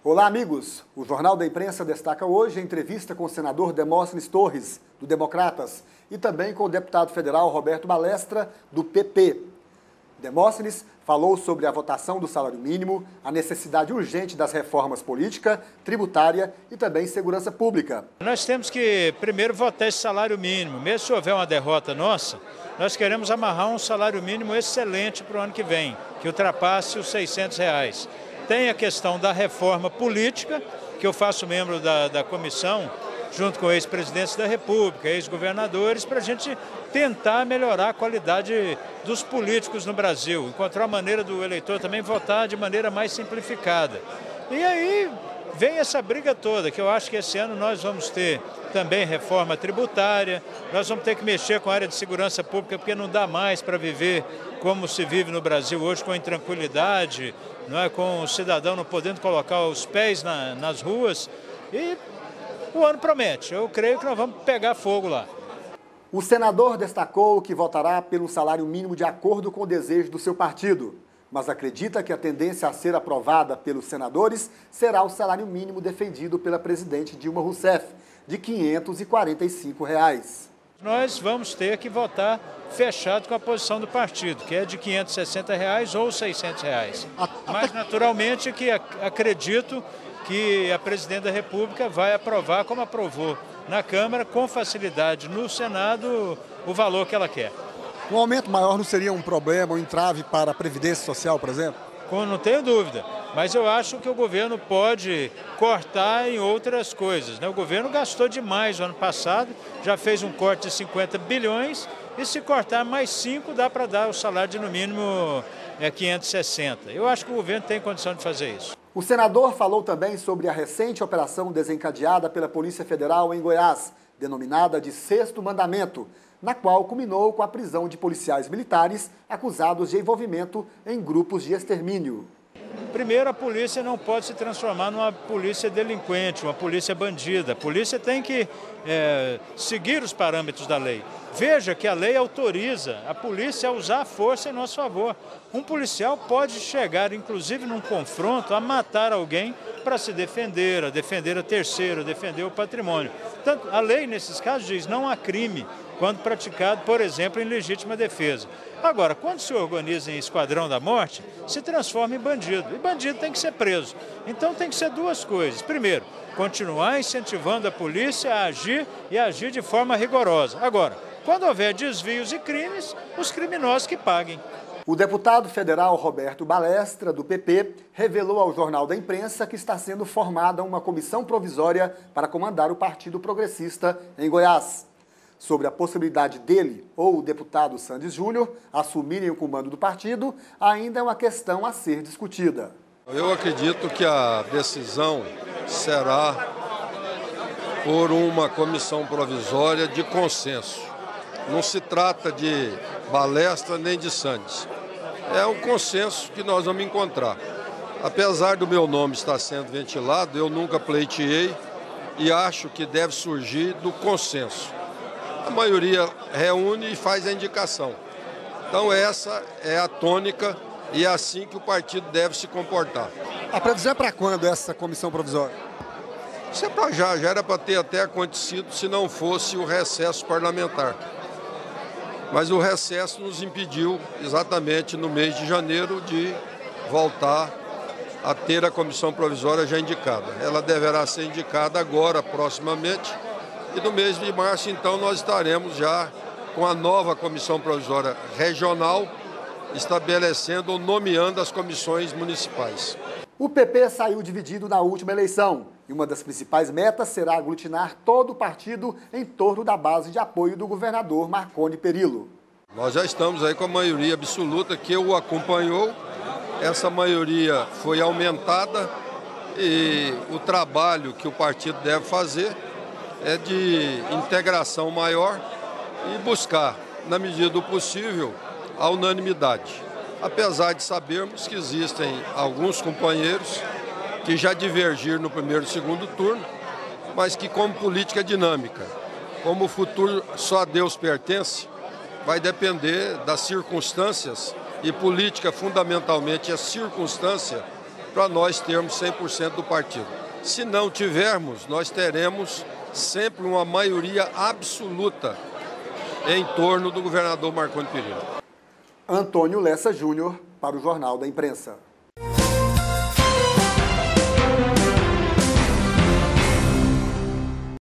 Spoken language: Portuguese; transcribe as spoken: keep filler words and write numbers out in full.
Olá, amigos. O Jornal da Imprensa destaca hoje a entrevista com o senador Demóstenes Torres, do Democratas, e também com o deputado federal Roberto Balestra, do P P. Demóstenes falou sobre a votação do salário mínimo, a necessidade urgente das reformas política, tributária e também segurança pública. Nós temos que primeiro votar esse salário mínimo. Mesmo se houver uma derrota nossa, nós queremos amarrar um salário mínimo excelente para o ano que vem, que ultrapasse os seiscentos reais. Tem a questão da reforma política, que eu faço membro da, da comissão, junto com ex-presidentes da República, ex-governadores, para a gente tentar melhorar a qualidade dos políticos no Brasil, encontrar a maneira do eleitor também votar de maneira mais simplificada. E aí vem essa briga toda, que eu acho que esse ano nós vamos ter também reforma tributária, nós vamos ter que mexer com a área de segurança pública, porque não dá mais para viver como se vive no Brasil hoje, com intranquilidade, não é? Com o cidadão não podendo colocar os pés na, nas ruas. E o ano promete, eu creio que nós vamos pegar fogo lá. O senador destacou que votará pelo salário mínimo de acordo com o desejo do seu partido, mas acredita que a tendência a ser aprovada pelos senadores será o salário mínimo defendido pela presidente Dilma Rousseff, de quinhentos e quarenta e cinco reais. Nós vamos ter que votar fechado com a posição do partido, que é de quinhentos e sessenta reais ou seiscentos reais. Mas, naturalmente, que acredito que a presidente da República vai aprovar, como aprovou na Câmara, com facilidade no Senado, o valor que ela quer. Um aumento maior não seria um problema, um entrave para a Previdência Social, por exemplo? Não tenho dúvida, mas eu acho que o governo pode cortar em outras coisas, né? O governo gastou demais no ano passado, já fez um corte de cinquenta bilhões, e se cortar mais cinco, dá para dar o salário de no mínimo é, quinhentos e sessenta. Eu acho que o governo tem condição de fazer isso. O senador falou também sobre a recente operação desencadeada pela Polícia Federal em Goiás, denominada de Sexto Mandamento, na qual culminou com a prisão de policiais militares acusados de envolvimento em grupos de extermínio. Primeiro, a polícia não pode se transformar numa polícia delinquente, uma polícia bandida. A polícia tem que é, seguir os parâmetros da lei. Veja que a lei autoriza a polícia a usar a força em nosso favor. Um policial pode chegar, inclusive num confronto, a matar alguém para se defender, a defender a terceiro, a defender o patrimônio. Portanto, a lei, nesses casos, diz não há crime quando praticado, por exemplo, em legítima defesa. Agora, quando se organiza em esquadrão da morte, se transforma em bandido. E bandido tem que ser preso. Então tem que ser duas coisas. Primeiro, continuar incentivando a polícia a agir e agir de forma rigorosa. Agora, quando houver desvios e crimes, os criminosos que paguem. O deputado federal Roberto Balestra, do P P, revelou ao Jornal da Imprensa que está sendo formada uma comissão provisória para comandar o Partido Progressista em Goiás. Sobre a possibilidade dele ou o deputado Sandes Júnior assumirem o comando do partido, ainda é uma questão a ser discutida. Eu acredito que a decisão será por uma comissão provisória de consenso. Não se trata de Balestra nem de Sandes. É um consenso que nós vamos encontrar. Apesar do meu nome estar sendo ventilado, eu nunca pleiteei e acho que deve surgir do consenso. A maioria reúne e faz a indicação. Então essa é a tônica e é assim que o partido deve se comportar. A previsão é para quando essa comissão provisória? Isso é para já, já era para ter até acontecido se não fosse o recesso parlamentar. Mas o recesso nos impediu exatamente no mês de janeiro de voltar a ter a comissão provisória já indicada. Ela deverá ser indicada agora, proximamente. E no mês de março, então, nós estaremos já com a nova comissão provisória regional, estabelecendo ou nomeando as comissões municipais. O P P saiu dividido na última eleição e uma das principais metas será aglutinar todo o partido em torno da base de apoio do governador Marconi Perillo. Nós já estamos aí com a maioria absoluta que o acompanhou. Essa maioria foi aumentada e o trabalho que o partido deve fazer é de integração maior e buscar, na medida do possível, a unanimidade. Apesar de sabermos que existem alguns companheiros que já divergiram no primeiro e segundo turno, mas que, como política dinâmica, como o futuro só a Deus pertence, vai depender das circunstâncias, e política fundamentalmente é circunstância, para nós termos cem por cento do partido. Se não tivermos, nós teremos sempre uma maioria absoluta em torno do governador Marconi Perillo. Antônio Lessa Júnior, para o Jornal da Imprensa.